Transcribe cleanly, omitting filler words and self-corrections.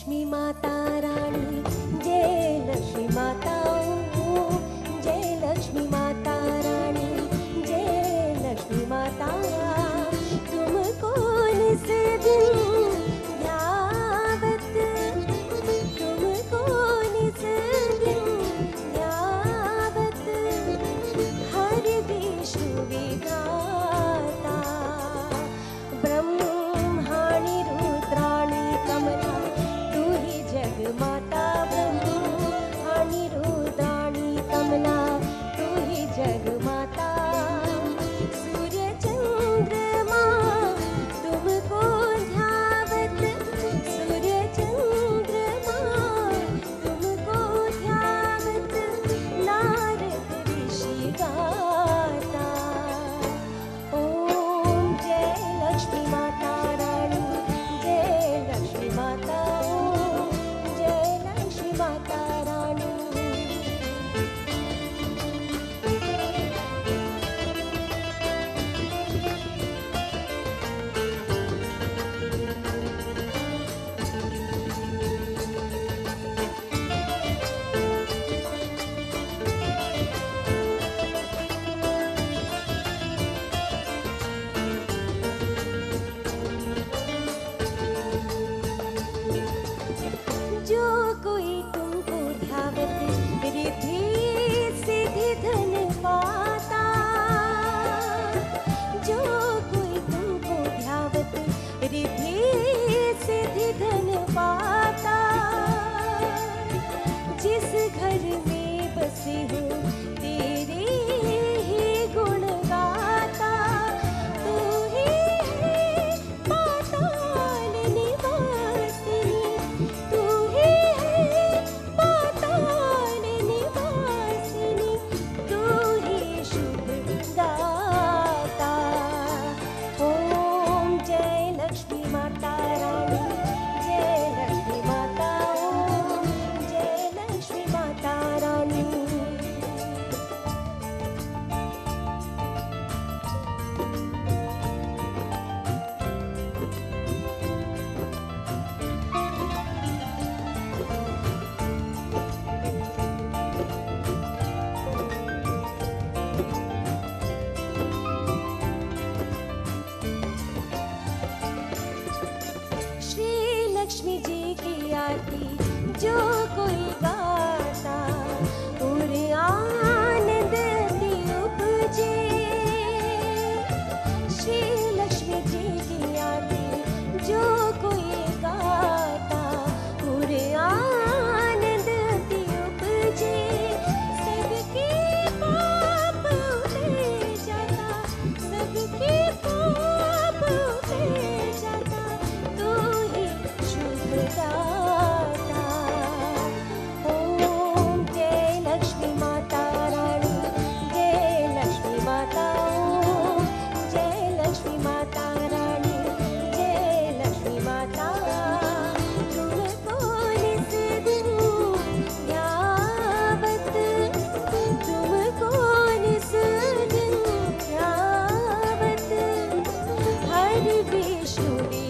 लक्ष्मी माता रानी, जय लक्ष्मी माता ओ, जय लक्ष्मी माता रानी, जय लक्ष्मी माता। तुमको निस दिन ध्यावत, तुमको निस दिन ध्यावत, हरि विष्णु विधाता, ब्रह्माणि रुद्राणि कमला, तू ही जग माता। ब्रह्माणि रुद्राणि कमला, तू ही जग माता। सूर्य चंद्रमा तुमको ध्यावत, सूर्य चंद्रमा तुमको ध्यावत, नारद ऋषि गाता। ओम जय लक्ष्मी माता रानी, जय लक्ष्मी माता ओ, जय लक्ष्मी माता रानी। जो कोई तुमको ध्यावत, रिद्धि सिद्धि धन पाता। जो कोई तुमको ध्यावत, रिद्धि सिद्धि धन पाता। जिस घर में बसे हो तेरे ही गुण गाता। तू ही है पाताल निवासिनी, तू ही है पाताल निवासिनी, तू ही शुभ दाता। ओम जय लक्ष्मी माता रानी, जय लक्ष्मी माता ओम, जय लक्ष्मी माता रानी। श्री लक्ष्मी जी की आरती जो कोई गाता, और आनंद दी उपजे। श्री लक्ष्मी जी की आरती जो कोई गाता, और आनंद दी उपजे। सबके पाप उतर जाता, सबके पाप उतर जाता, तू ही शुभ दाता। ओम जय लक्ष्मी माता रानी, जय लक्ष्मी माता ओम, जय लक्ष्मी माता रानी, जय लक्ष्मी माता। तुमको निस दिन ध्यावत, तुमको निस दिन ध्यावत, हरि विष्णु